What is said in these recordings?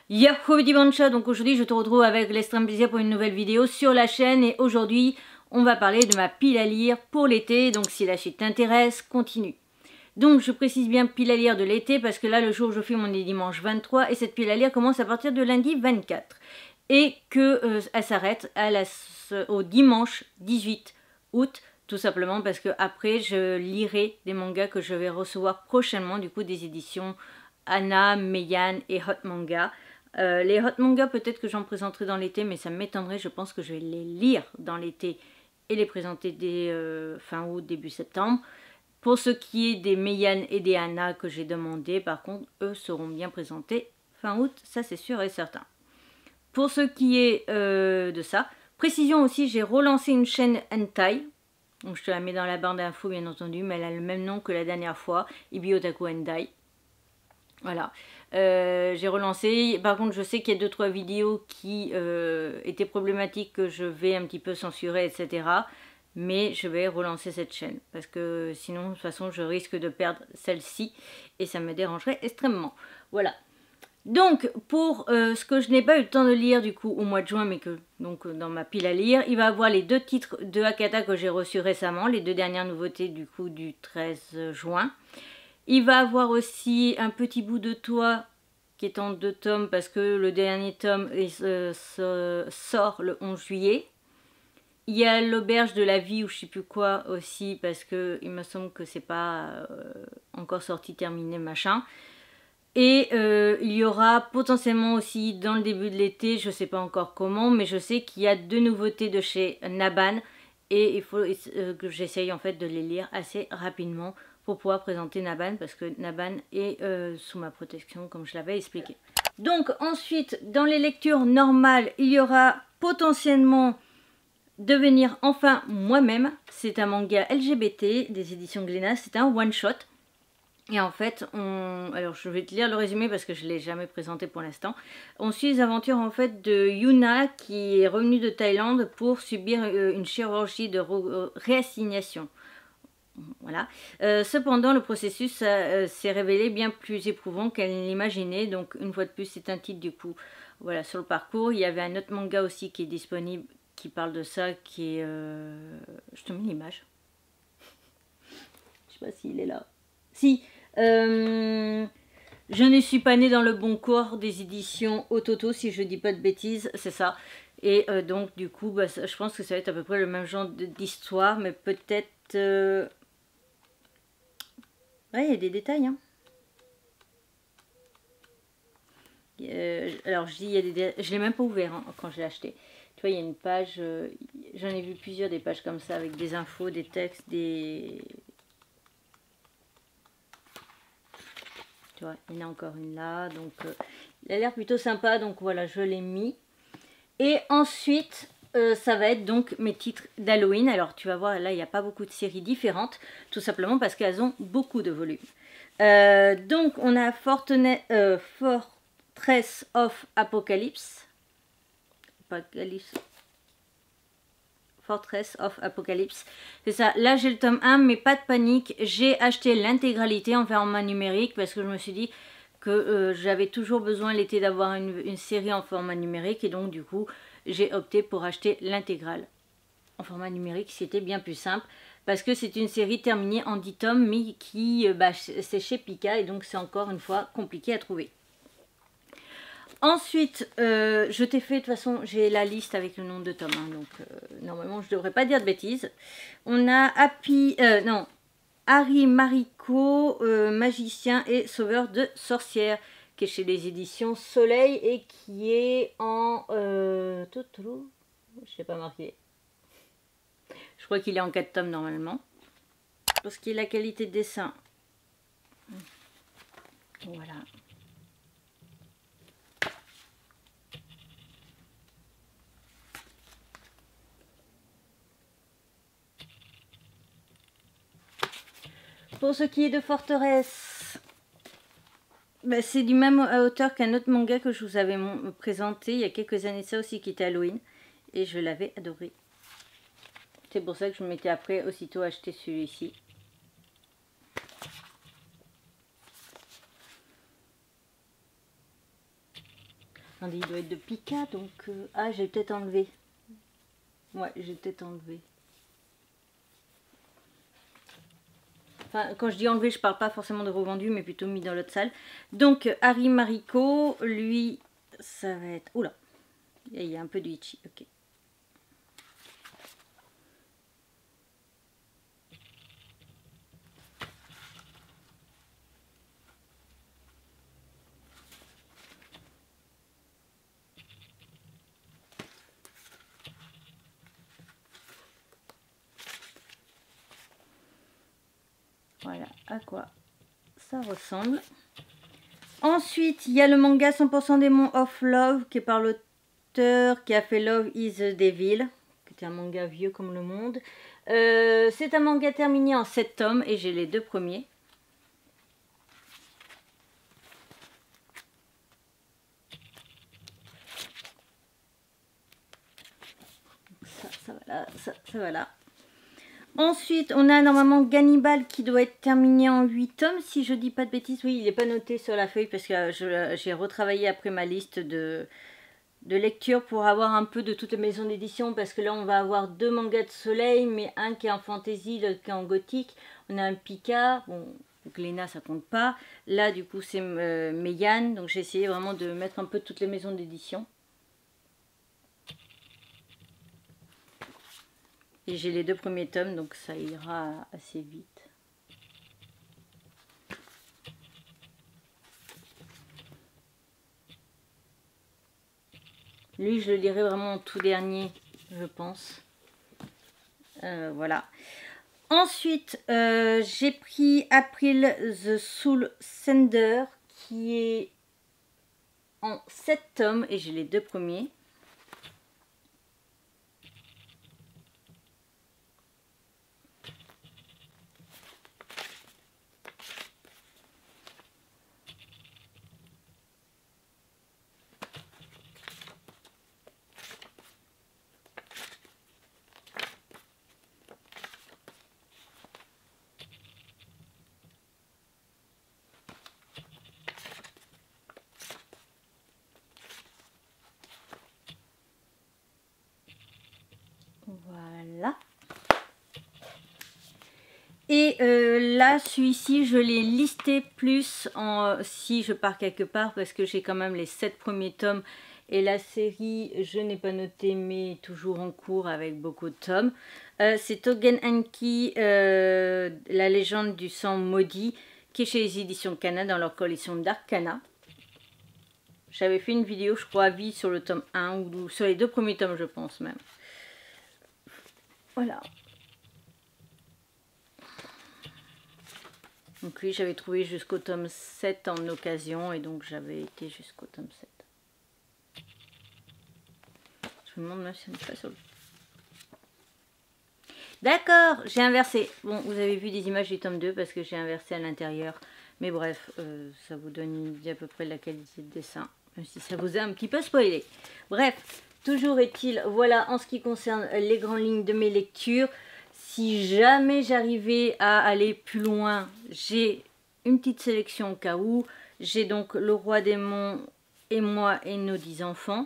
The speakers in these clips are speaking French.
Yahoudi Bancha, donc aujourd'hui je te retrouve avec l'extrême plaisir pour une nouvelle vidéo sur la chaîne et aujourd'hui on va parler de ma pile à lire pour l'été, donc si la suite t'intéresse, continue. Donc je précise bien pile à lire de l'été parce que là le jour où je filme on est dimanche 23 et cette pile à lire commence à partir de lundi 24 et que elle s'arrête au dimanche 18 août tout simplement parce que après je lirai des mangas que je vais recevoir prochainement, du coup des éditions Anna, Meian et Hot Manga. Les hot mangas, peut-être que j'en présenterai dans l'été, mais ça m'étonnerait. Je pense que je vais les lire dans l'été et les présenter dès fin août, début septembre. Pour ce qui est des Meian et des Anna que j'ai demandé, par contre, eux seront bien présentés fin août, ça c'est sûr et certain. Pour ce qui est de ça, précision aussi, j'ai relancé une chaîne Hentai. Donc je te la mets dans la barre d'infos bien entendu, mais elle a le même nom que la dernière fois, Ibi Otaku Hentai. Voilà, j'ai relancé. Par contre, je sais qu'il y a 2-3 vidéos qui étaient problématiques que je vais un petit peu censurer, etc. Mais je vais relancer cette chaîne parce que sinon, de toute façon, je risque de perdre celle-ci et ça me dérangerait extrêmement. Voilà. Donc, pour ce que je n'ai pas eu le temps de lire du coup au mois de juin, mais que donc dans ma pile à lire, il va y avoir les 2 titres de Hakata que j'ai reçus récemment, les 2 dernières nouveautés du coup du 13 juin. Il va avoir aussi un petit bout de toi qui est en 2 tomes parce que le dernier tome sort le 11 juillet. Il y a l'auberge de la vie ou je sais plus quoi aussi parce que il me semble que c'est pas encore sorti, terminé, machin. Et il y aura potentiellement aussi dans le début de l'été, je sais pas encore comment, mais je sais qu'il y a 2 nouveautés de chez Naban et il faut que j'essaye en fait de les lire assez rapidement pour pouvoir présenter Naban parce que Naban est sous ma protection comme je l'avais expliqué. Donc ensuite dans les lectures normales il y aura potentiellement Devenir enfin moi-même. C'est un manga LGBT des éditions Glénat, c'est un one shot. Et en fait, alors je vais te lire le résumé parce que je ne l'ai jamais présenté pour l'instant. On suit les aventures en fait de Yuna qui est revenue de Thaïlande pour subir une chirurgie de réassignation. Voilà. Cependant, le processus s'est révélé bien plus éprouvant qu'elle l'imaginait. Donc, une fois de plus, c'est un titre du coup. Voilà, sur le parcours. Il y avait un autre manga aussi qui est disponible qui parle de ça, qui est. Je te mets l'image. Je sais pas s'il est là. Si. Je ne suis pas née dans le bon corps des éditions Ototo, si je dis pas de bêtises, c'est ça. Et donc, du coup, bah, je pense que ça va être à peu près le même genre d'histoire, mais peut-être. Ouais, il y a des détails. Hein. Alors, je dis, il y a des détails. Je ne l'ai même pas ouvert hein, quand je l'ai acheté. Tu vois, il y a une page. J'en ai vu plusieurs des pages comme ça avec des infos, des textes, des. Tu vois, il y en a encore une là. Donc, il a l'air plutôt sympa. Donc, voilà, je l'ai mis. Et ensuite, ça va être donc mes titres d'Halloween. Alors, tu vas voir, là, il n'y a pas beaucoup de séries différentes. Tout simplement parce qu'elles ont beaucoup de volumes. Donc on a Fortress of Apocalypse. Fortress of Apocalypse. C'est ça. Là j'ai le tome 1 mais pas de panique. J'ai acheté l'intégralité en format numérique parce que je me suis dit que j'avais toujours besoin l'été d'avoir une série en format numérique et donc du coup j'ai opté pour acheter l'intégrale en format numérique. C'était bien plus simple. Parce que c'est une série terminée en 10 tomes, mais qui c'est chez Pika et donc c'est encore une fois compliqué à trouver. Ensuite, je t'ai fait, de toute façon, j'ai la liste avec le nombre de tomes, hein, donc normalement je ne devrais pas dire de bêtises. On a Harry Mariko, magicien et sauveur de sorcières, qui est chez les éditions Soleil et qui est en... je ne l'ai pas marqué. Je crois qu'il est en 4 tomes normalement. Pour ce qui est la qualité de dessin. Voilà. Pour ce qui est de Forteresse, bah, c'est du même auteur qu'un autre manga que je vous avais présenté il y a quelques années ça aussi qui était Halloween. Et je l'avais adoré. C'est pour ça que je m'étais après aussitôt acheté celui-ci. Attendez, il doit être de Pika, donc... Ah, j'ai peut-être enlevé. Ouais, j'ai peut-être enlevé. Enfin, quand je dis enlevé, je parle pas forcément de revendu, mais plutôt mis dans l'autre salle. Donc, Harry Mariko, lui, ça va être... Oula, il y a un peu de Ichi, ok. Voilà à quoi ça ressemble. Ensuite, il y a le manga 100% Démon of Love qui est par l'auteur qui a fait Love is the Devil, qui est un manga vieux comme le monde. C'est un manga terminé en 7 tomes et j'ai les 2 premiers. Ça va là, ça va là. Ensuite, on a normalement Gannibal qui doit être terminé en 8 tomes, si je dis pas de bêtises. Oui, il n'est pas noté sur la feuille parce que j'ai retravaillé après ma liste de lecture pour avoir un peu de toutes les maisons d'édition. Parce que là, on va avoir 2 mangas de soleil, mais un qui est en fantasy, l'autre qui est en gothique. On a un Pika, bon, Glénat, ça compte pas. Là, du coup, c'est Meian. Donc, j'ai essayé vraiment de mettre un peu toutes les maisons d'édition. Et j'ai les 2 premiers tomes, donc ça ira assez vite. Lui, je le lirai vraiment en tout dernier, je pense. Voilà. Ensuite, j'ai pris April the Soul Sender, qui est en 7 tomes, et j'ai les 2 premiers. Voilà. Et là, celui-ci, je l'ai listé plus si je pars quelque part parce que j'ai quand même les 7 premiers tomes. Et la série, je n'ai pas noté, mais toujours en cours avec beaucoup de tomes. C'est Togen Anki, la légende du sang maudit, qui est chez les éditions Kana dans leur collection d'Arcana. J'avais fait une vidéo, je crois, avis sur le tome 1 ou sur les 2 premiers tomes, je pense même. Voilà. Donc lui, j'avais trouvé jusqu'au tome 7 en occasion et donc j'avais été jusqu'au tome 7. Je me demande même si on n'est pas sur le... D'accord, j'ai inversé. Bon, vous avez vu des images du tome 2 parce que j'ai inversé à l'intérieur. Mais bref, ça vous donne une idée à peu près de la qualité de dessin. Même si ça vous a un petit peu spoilé. Bref, toujours est-il, voilà en ce qui concerne les grandes lignes de mes lectures. Si jamais j'arrivais à aller plus loin, j'ai une petite sélection au cas où. J'ai donc Le Roi Démon et moi et nos 10 enfants.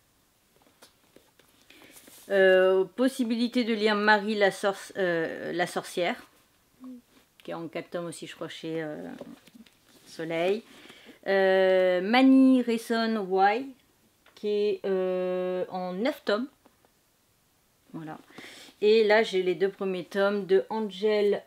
Possibilité de lire Marie la sorcière, qui est en 4 tomes aussi, je crois, chez Soleil. Mani Reson Why, qui est en 9 tomes. Voilà. Et là, j'ai les 2 premiers tomes de Angel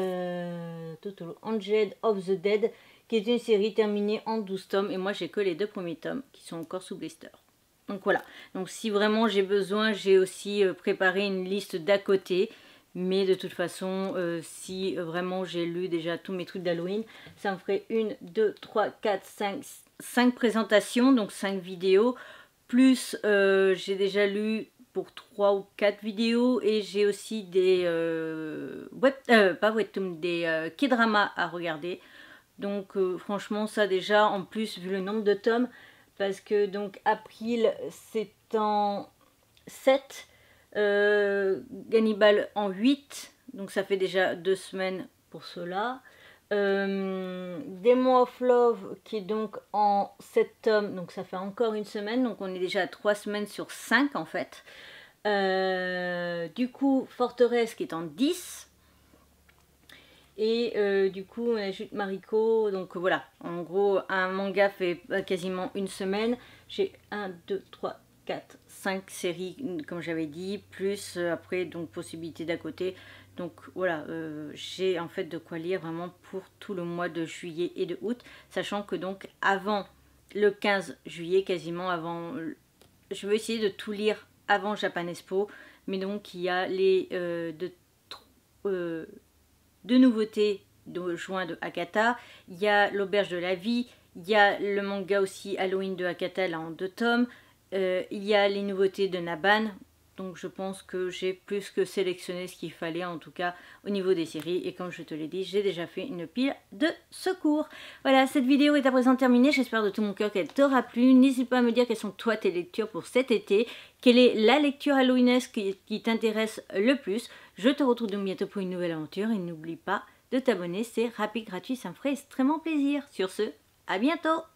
of the Dead, qui est une série terminée en 12 tomes. Et moi, j'ai que les 2 premiers tomes qui sont encore sous blister. Donc voilà. Donc si vraiment j'ai besoin, j'ai aussi préparé une liste d'à côté. Mais de toute façon, si vraiment j'ai lu déjà tous mes trucs d'Halloween, ça me ferait 1, 2, 3, 4, 5 présentations, donc 5 vidéos. Plus j'ai déjà lu pour 3 ou 4 vidéos et j'ai aussi des des K-dramas à regarder. Donc franchement ça déjà, en plus vu le nombre de tomes, parce que donc April c'est en 7, Gannibal en 8, donc ça fait déjà 2 semaines pour cela. Demo of Love qui est donc en 7 tomes, donc ça fait encore une semaine, donc on est déjà à 3 semaines sur 5 en fait. Du coup Forteresse qui est en 10. Et du coup on ajoute Mariko, donc voilà, en gros un manga fait quasiment une semaine. J'ai 1, 2, 3, 4, 5 séries comme j'avais dit, plus après donc possibilité d'à côté. Donc voilà, j'ai en fait de quoi lire vraiment pour tout le mois de juillet et de août, sachant que donc avant le 15 juillet, quasiment avant, je vais essayer de tout lire avant Japan Expo, mais donc il y a les deux nouveautés de juin de Hakata, il y a l'auberge de la vie, il y a le manga aussi Halloween de Hakata là en 2 tomes, il y a les nouveautés de Naban, donc je pense que j'ai plus que sélectionné ce qu'il fallait en tout cas au niveau des séries, et comme je te l'ai dit, j'ai déjà fait une pile de secours. Voilà, cette vidéo est à présent terminée, j'espère de tout mon cœur qu'elle t'aura plu. N'hésite pas à me dire quelles sont toi tes lectures pour cet été, quelle est la lecture halloweenesque qui t'intéresse le plus. Je te retrouve donc bientôt pour une nouvelle aventure et n'oublie pas de t'abonner, c'est rapide, gratuit, ça me ferait extrêmement plaisir. Sur ce, à bientôt!